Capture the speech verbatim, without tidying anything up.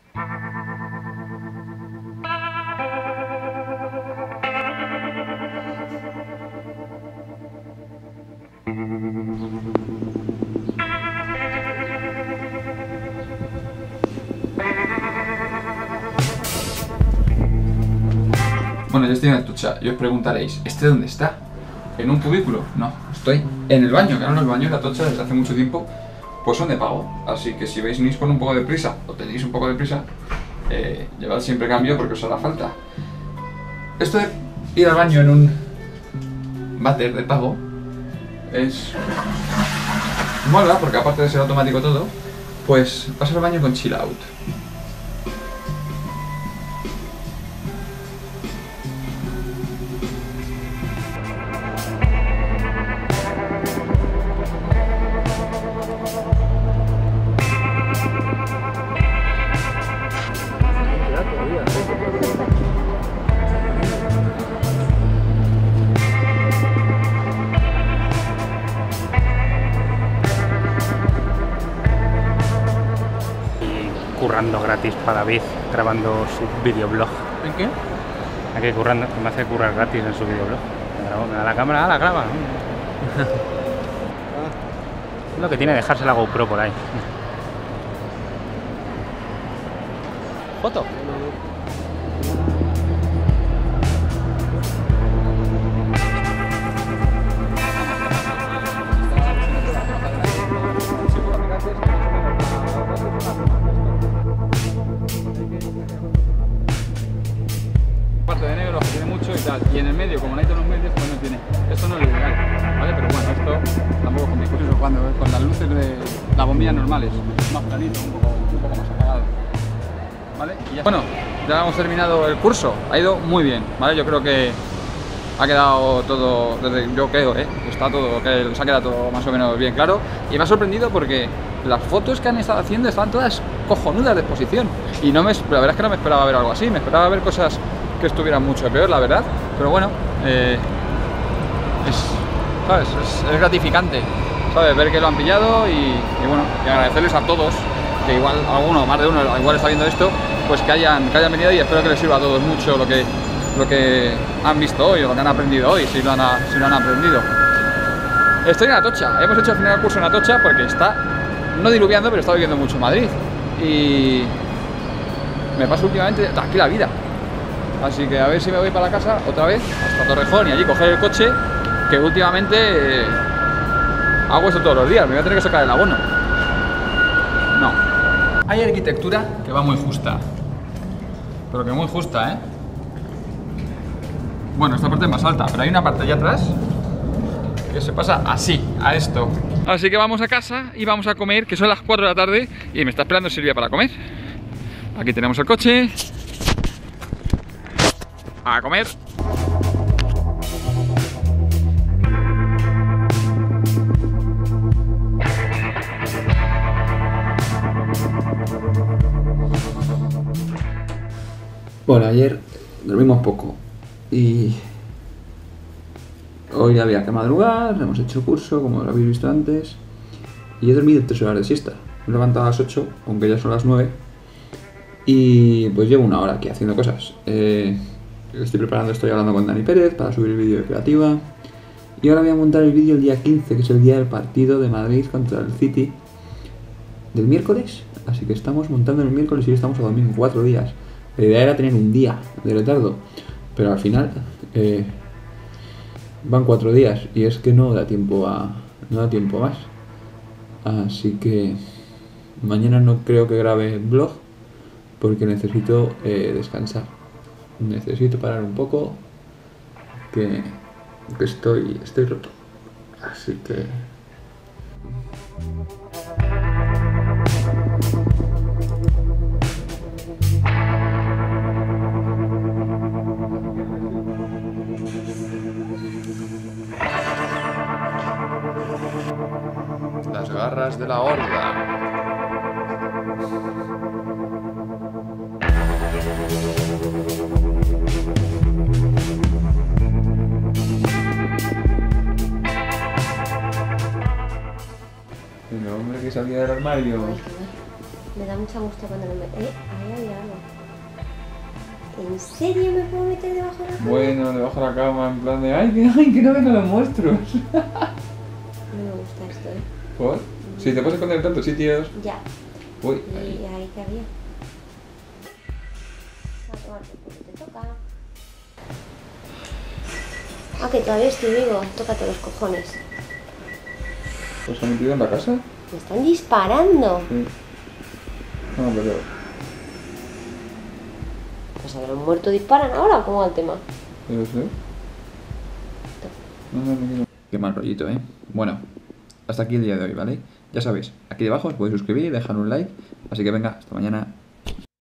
Bueno, yo estoy en la ducha y os preguntaréis, ¿este dónde está? ¿En un cubículo? No, estoy en el baño. Claro, los baños de la ducha desde hace mucho tiempo pues son de pago. Así que si veis con un poco de prisa o tenéis un poco de prisa, eh, llevad siempre cambio porque os hará falta. Esto de ir al baño en un váter de pago es... mola porque aparte de ser automático todo, pues vas al baño con chill out. Currando gratis para David, grabando su videoblog. ¿En qué? Aquí currando, que me hace currar gratis en su videoblog. Me, grabo, me da la cámara, la graba. Es lo que tiene dejarse la GoPro por ahí. Foto. Parte de negro, que tiene mucho y tal, y en el medio, como no hay tonos medios, pues no tiene. Esto no es lo ideal, ¿vale? Pero bueno, esto tampoco con mis cursos, cuando con las luces de las bombillas normales, más planito, un poco, un poco más apagado, ¿vale? Y ya. Bueno, ya hemos terminado el curso, ha ido muy bien, ¿vale? Yo creo que ha quedado todo, desde, yo creo, ¿eh? Está todo, que se ha quedado todo más o menos bien claro, y me ha sorprendido porque las fotos que han estado haciendo estaban todas cojonudas de exposición, y no me, la verdad es que no me esperaba ver algo así, me esperaba ver cosas que estuvieran mucho peor, la verdad, pero bueno, eh, es, ¿sabes? Es, es gratificante, ¿sabes? Ver que lo han pillado y, y bueno, y agradecerles a todos, que igual alguno, más de uno, igual está viendo esto, pues que hayan, que hayan venido, y espero que les sirva a todos mucho lo que, lo que han visto hoy o lo que han aprendido hoy, si lo han, si lo han aprendido. Estoy en Atocha, hemos hecho el final del curso en Atocha porque está, no diluviando, pero está lloviendo mucho en Madrid y me paso últimamente aquí la vida. Así que a ver si me voy para la casa otra vez, hasta Torrejón, y allí coger el coche, que últimamente eh, hago esto todos los días, me voy a tener que sacar el abono. No. Hay arquitectura que va muy justa, pero que muy justa, ¿eh? Bueno, esta parte es más alta, pero hay una parte allá atrás que se pasa así, a esto. Así que vamos a casa y vamos a comer, que son las cuatro de la tarde, y me está esperando Silvia para comer. Aquí tenemos el coche. A comer. Bueno, ayer dormimos poco y hoy había que madrugar, hemos hecho curso, como lo habéis visto antes, y he dormido tres horas de siesta. Me he levantado a las ocho, aunque ya son las nueve, y pues llevo una hora aquí haciendo cosas. Eh, Estoy preparando, estoy hablando con Dani Pérez para subir el vídeo de Creativa. Y ahora voy a montar el vídeo el día quince, que es el día del partido de Madrid contra el City del miércoles. Así que estamos montando el miércoles y hoy estamos a domingo, cuatro días. La idea era tener un día de retardo, pero al final eh, van cuatro días y es que no da tiempo a, no da tiempo más. Así que mañana no creo que grabe vlog porque necesito eh, descansar. Necesito parar un poco, que, que estoy, estoy roto. Así que... Las garras de la horda. El hombre que salía del armario. Me da mucha angustia cuando me meto. Eh, ahí hay algo. ¿En serio me puedo meter debajo de la cama? Bueno, debajo de la cama, en plan de ¡ay, que, ay, que no vengan los monstruos! No me gusta esto, ¿eh? ¿Por? Si te puedes esconder en tantos sitios. Ya. Uy, ¿Y ahí. ahí qué había? A tomar por culo, te toca. Ah, que todavía estoy vivo. Tócate los cojones. ¿Pues se han metido en la casa? Me están disparando. Sí. No, pero... Pues a ver, un muerto disparan ahora o cómo va el tema. Debe ser. No, no, no, no. Qué mal rollito, ¿eh? Bueno, hasta aquí el día de hoy, ¿vale? Ya sabéis, aquí debajo os podéis suscribir y dejar un like. Así que venga, hasta mañana.